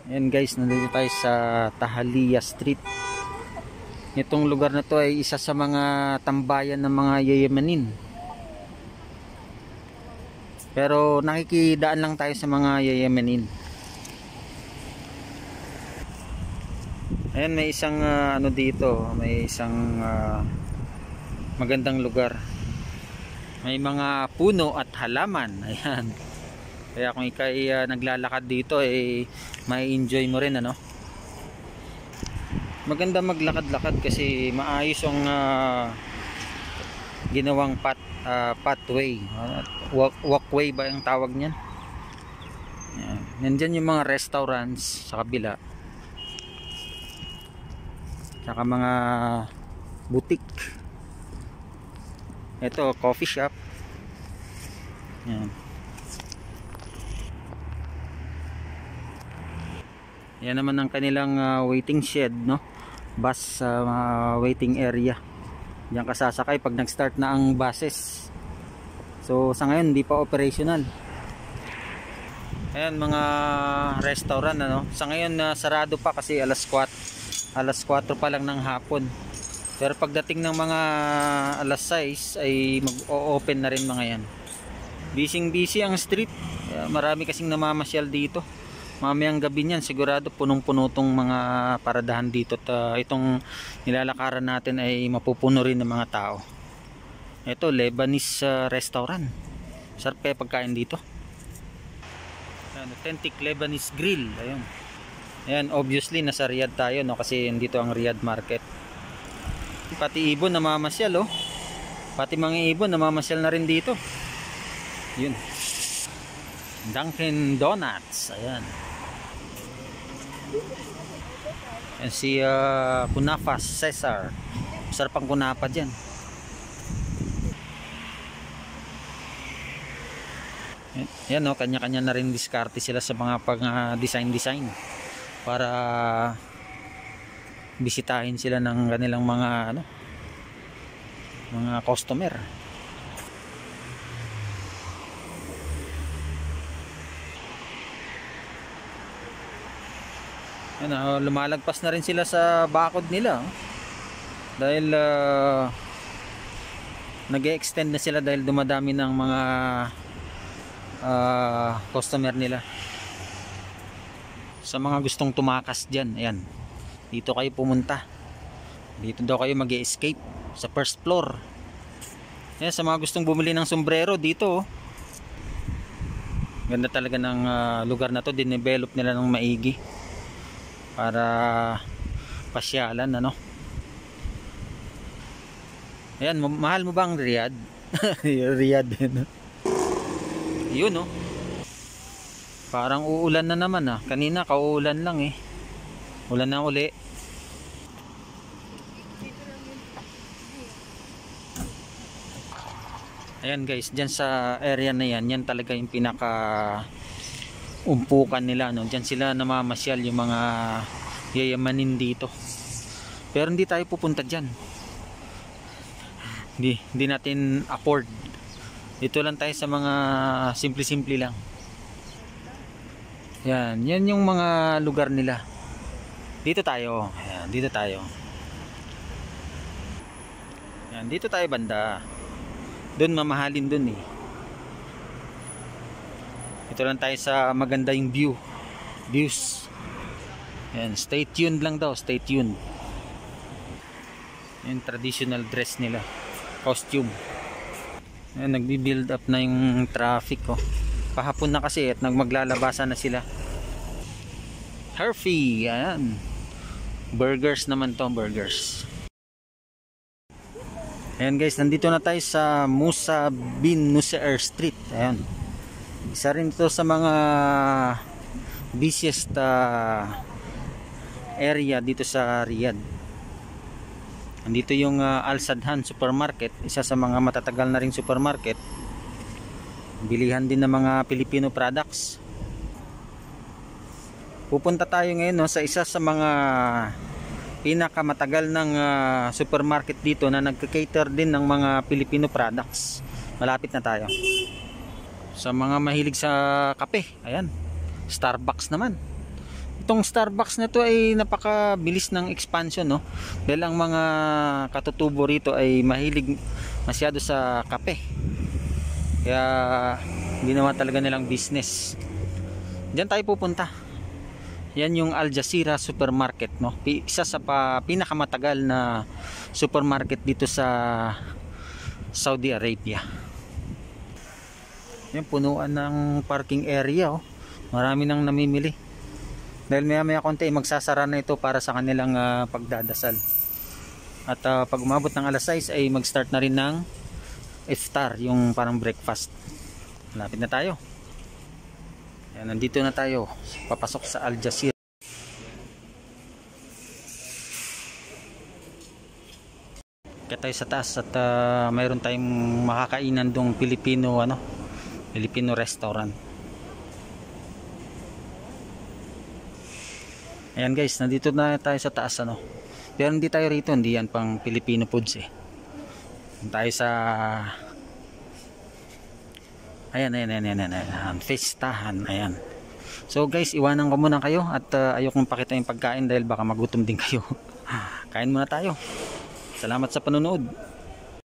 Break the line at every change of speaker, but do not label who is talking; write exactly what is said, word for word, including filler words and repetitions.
Ayan guys, nandito tayo sa Tahalia Street. Itong lugar na to ay isa sa mga tambayan ng mga yayamanin. Pero nakikidaan lang tayo sa mga yayamanin. Ayan, may isang uh, ano dito, may isang uh, magandang lugar. May mga puno at halaman. Ayan. Kaya kung ikay uh, naglalakad dito eh may enjoy mo rin, ano. Maganda maglakad-lakad kasi maayos ang uh, ginawang path, uh, pathway, uh, walk, walkway ba yung tawag niyan. Ayan. Nandyan yung mga restaurants sa kabila. Saka mga boutique. Ito, coffee shop. Ayan. Yan naman ang kanilang uh, waiting shed, no? Bus uh, waiting area. Diyan ka sasakay pag nag-start na ang buses. So sa ngayon hindi pa operational. Ayan, mga restaurant, ano? Sa ngayon uh, sarado pa kasi alas kwatro, alas kwatro pa lang ng hapon. Pero pagdating ng mga alas sais ay mag-o-open na rin mga yan. Busy busy ang street. Uh, marami kasing namamasyal dito. Mamayang gabi niyan sigurado punong-puno tong mga paradahan dito at uh, itong nilalakaran natin ay mapupuno rin ng mga tao. Ito, Lebanese uh, restaurant. Sarap kaya pagkain dito. Ayan, authentic Lebanese grill. Ayun. Ayan, obviously nasa Riyadh tayo, no, kasi dito ang Riyadh market. Pati ibon namamasyal, oh. Pati mga ibon namamasyal na rin dito. Yun. Dunkin Donuts. Ayan. Yan si uh, Kunafa Cesar. Sarap ang kunapa dyan. Yan, yan, no, kanya-kanya na rin diskarte sila sa mga pag uh, design design para bisitahin sila ng kanilang mga ano, mga customer. Ano, lumalagpas na rin sila sa bakod nila, oh. Dahil uh, nag-e-extend na sila dahil dumadami ng mga uh, customer nila. Sa mga gustong tumakas dyan, ayan, dito kayo pumunta. Dito daw kayo mag-e-escape sa first floor. Ayan, sa mga gustong bumili ng sombrero dito, oh. Ganda talaga ng uh, lugar na to. Dinevelop nila ng maigi para pasyalan, ano. Ayan, mahal mo ba ang Riyadh? Riyadh din, no? Yun, no? Parang uulan na naman, ah. Kanina kauulan lang eh. Ulan na uli. Ayan guys, dyan sa area na yan, yan talaga yung pinaka umpukan nila, no? Diyan sila namamasyal yung mga yayamanin dito. Pero hindi tayo pupunta diyan. Hindi, hindi natin afford. Dito lang tayo sa mga simple-simple lang. Yan, yan yung mga lugar nila. Dito tayo. Ayan, dito tayo. Yan, dito tayo banda. Doon mamahalin doon eh. Ito lang tayo sa maganda yung view. Views. Ayan, stay tuned lang daw, stay tuned. Yung traditional dress nila. Costume. Ayan, nagbi-build up na yung traffic, oh. Pahapon na kasi at nagmaglalabasan na sila. Herfy, ayan. Burgers naman to, burgers. Ayan guys, nandito na tayo sa Musa bin Nusair Street. Ayan. Isa rin ito sa mga busiest uh, area dito sa Riyadh. Andito yung uh, Al Sadhan Supermarket, isa sa mga matatagal na ring supermarket. Bilihan din ng mga Filipino products. Pupunta tayo ngayon, no, sa isa sa mga pinakamatagal ng uh, supermarket dito na nagka-cater din ng mga Filipino products. Malapit na tayo. Sa mga mahilig sa kape, ayan, Starbucks naman. Itong Starbucks na to ay napakabilis ng expansion, no? Dahil ang mga katutubo rito ay mahilig masyado sa kape. Kaya ginawa talaga nilang business. Diyan tayo pupunta. Yan yung Al Jazeera Supermarket, no? Isa sa pa, pinakamatagal na supermarket dito sa Saudi Arabia. Yan, punuan ng parking area, oh. Marami nang namimili. Dahil maya maya konti magsasara na ito para sa kanilang uh, pagdadasal. At uh, pag umabot ng alas sais ay mag-start na rin ng iftar, yung parang breakfast. Malapit na tayo. Yan, nandito na tayo. Papasok sa Al Jazeera. Kaya tayo sa taas at uh, mayroon tayong makakainan dong Pilipino ano, Filipino restaurant. Ayan guys, nandito na tayo sa taas ano. Pero hindi tayo rito, hindi yan pang Filipino foods eh. Tayo sa ayan, ayan, ayan, ayan, ayan. Festahan, ayan. So guys, iwanan ko muna kayo at uh, ayokong pakita yung pagkain dahil baka magutom din kayo. Kain muna tayo. Salamat sa panonood.